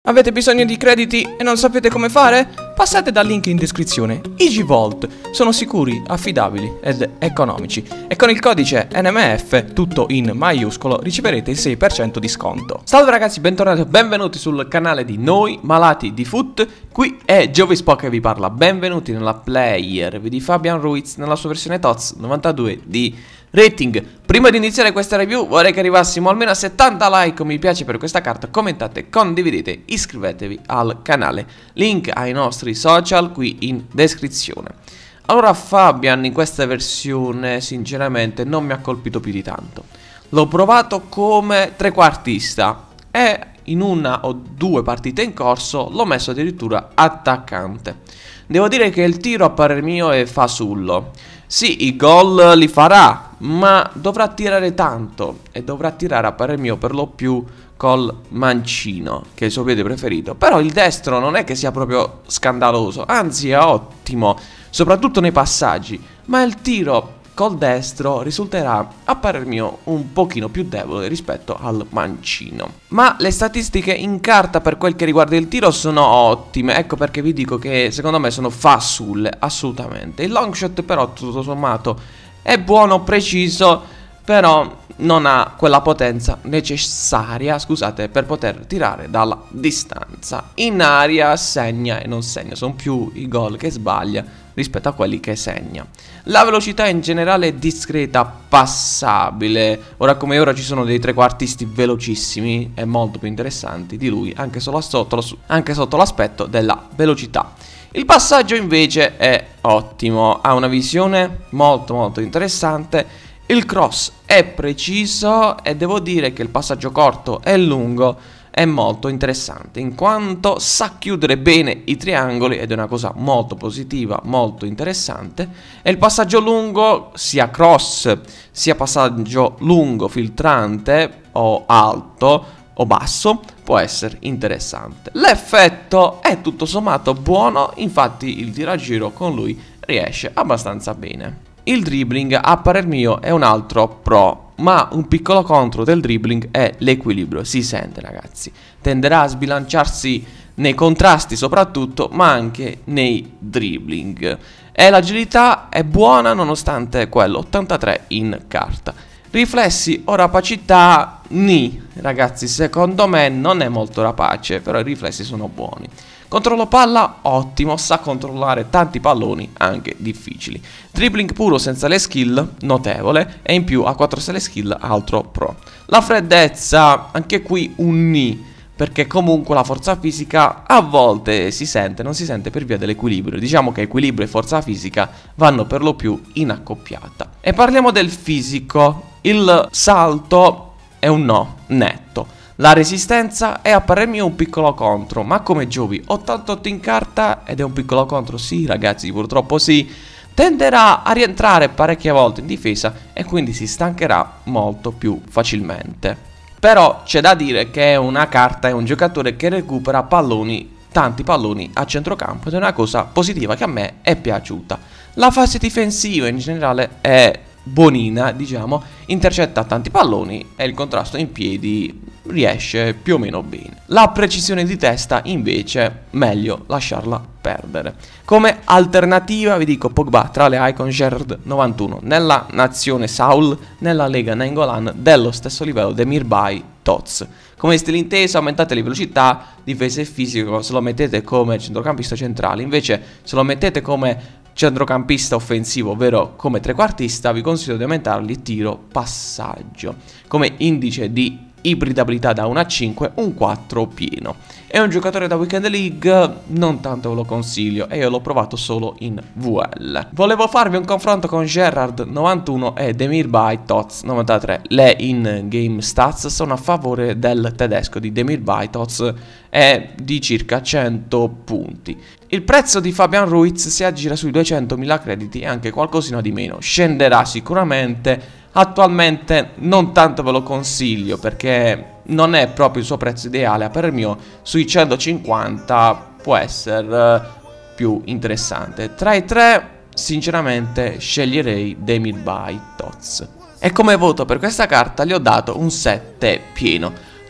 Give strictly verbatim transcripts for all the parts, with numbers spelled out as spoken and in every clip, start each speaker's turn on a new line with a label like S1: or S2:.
S1: Avete bisogno di crediti e non sapete come fare? Passate dal link in descrizione. EasyVault sono sicuri, affidabili ed economici e con il codice N M F, tutto in maiuscolo, riceverete il sei per cento di sconto. Salve ragazzi, bentornati o benvenuti sul canale di Noi Malati di Foot. Qui è Jovispo che vi parla. Benvenuti nella player di Fabian Ruiz nella sua versione T O T S novantadue di rating. Prima di iniziare questa review vorrei che arrivassimo almeno a settanta like o mi piace per questa carta. Commentate, condividete, iscrivetevi al canale. Link ai nostri social qui in descrizione. Allora Fabian in questa versione sinceramente non mi ha colpito più di tanto. L'ho provato come trequartista e in una o due partite in corso l'ho messo addirittura attaccante. Devo dire che il tiro a parer mio è fasullo. Sì, i gol li farà, ma dovrà tirare tanto e dovrà tirare a parer mio per lo più col mancino, che è il suo piede preferito. Però il destro non è che sia proprio scandaloso, anzi è ottimo, soprattutto nei passaggi, ma il tiro col destro risulterà a parer mio un pochino più debole rispetto al mancino. Ma le statistiche in carta per quel che riguarda il tiro sono ottime, ecco perché vi dico che secondo me sono fasulle, assolutamente. Il long shot però tutto sommato è buono, preciso, però non ha quella potenza necessaria, scusate, per poter tirare dalla distanza. In aria segna e non segna, sono più i gol che sbaglia rispetto a quelli che segna. La velocità in generale è discreta, passabile. Ora come ora ci sono dei trequartisti velocissimi e molto più interessanti di lui, anche solo sotto, anche sotto l'aspetto della velocità. Il passaggio invece è ottimo, ha una visione molto molto interessante. Il cross è preciso e devo dire che il passaggio corto e lungo è molto interessante in quanto sa chiudere bene i triangoli ed è una cosa molto positiva, molto interessante. E il passaggio lungo, sia cross sia passaggio lungo filtrante o alto o basso, può essere interessante. L'effetto è tutto sommato buono, infatti il tiragiro con lui riesce abbastanza bene. Il dribbling a parer mio è un altro pro, ma un piccolo contro del dribbling è l'equilibrio, si sente ragazzi, tenderà a sbilanciarsi nei contrasti soprattutto, ma anche nei dribbling. E l'agilità è buona nonostante quello, ottantatré in carta. Riflessi o rapacità, ni, ragazzi, secondo me non è molto rapace, però i riflessi sono buoni. Controllo palla, ottimo, sa controllare tanti palloni, anche difficili. Dribbling puro senza le skill, notevole, e in più ha quattro stelle skill, altro pro. La freddezza, anche qui un ni, perché comunque la forza fisica a volte si sente, non si sente per via dell'equilibrio. Diciamo che equilibrio e forza fisica vanno per lo più in accoppiata. E parliamo del fisico, il salto è un no, netto. La resistenza è a parer mio un piccolo contro, ma come Giovi, ottantotto in carta ed è un piccolo contro, sì ragazzi, purtroppo sì, tenderà a rientrare parecchie volte in difesa e quindi si stancherà molto più facilmente. Però c'è da dire che è una carta, è un giocatore che recupera palloni, tanti palloni a centrocampo ed è una cosa positiva che a me è piaciuta. La fase difensiva in generale è buonina, diciamo, intercetta tanti palloni e il contrasto in piedi riesce più o meno bene. La precisione di testa invece meglio lasciarla perdere. Come alternativa vi dico Pogba tra le icon Gerrard novantuno, nella nazione Saul, nella Lega Nainggolan dello stesso livello Demirbay T O T S. Come stile inteso aumentate le velocità, difesa e fisico se lo mettete come centrocampista centrale, invece se lo mettete come centrocampista offensivo, ovvero come trequartista, vi consiglio di aumentargli tiro passaggio. Come indice di ibridabilità da uno a cinque, un quattro pieno. È un giocatore da Weekend League, non tanto ve lo consiglio e io l'ho provato solo in V L. Volevo farvi un confronto con Gerrard novantuno e Demirbay T O T S novantatré. Le in-game stats sono a favore del tedesco di Demirbay T O T S e di circa cento punti. Il prezzo di Fabian Ruiz si aggira sui duecentomila crediti e anche qualcosina di meno. Scenderà sicuramente. Attualmente non tanto ve lo consiglio perché non è proprio il suo prezzo ideale, a parer mio sui centocinquanta può essere più interessante. Tra i tre sinceramente sceglierei Demirbay T O T S. E come voto per questa carta gli ho dato un sette pieno.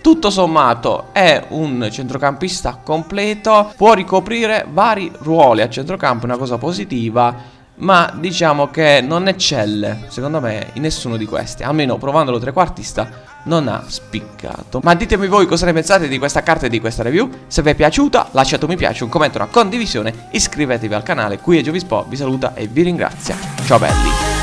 S1: tutto sommato è un centrocampista completo, può ricoprire vari ruoli a centrocampo, una cosa positiva. Ma diciamo che non eccelle, secondo me, in nessuno di questi. Almeno provandolo trequartista non ha spiccato. Ma ditemi voi cosa ne pensate di questa carta e di questa review. Se vi è piaciuta lasciate un mi piace, un commento, una condivisione. Iscrivetevi al canale. Qui è Giovispo, vi saluta e vi ringrazia. Ciao belli.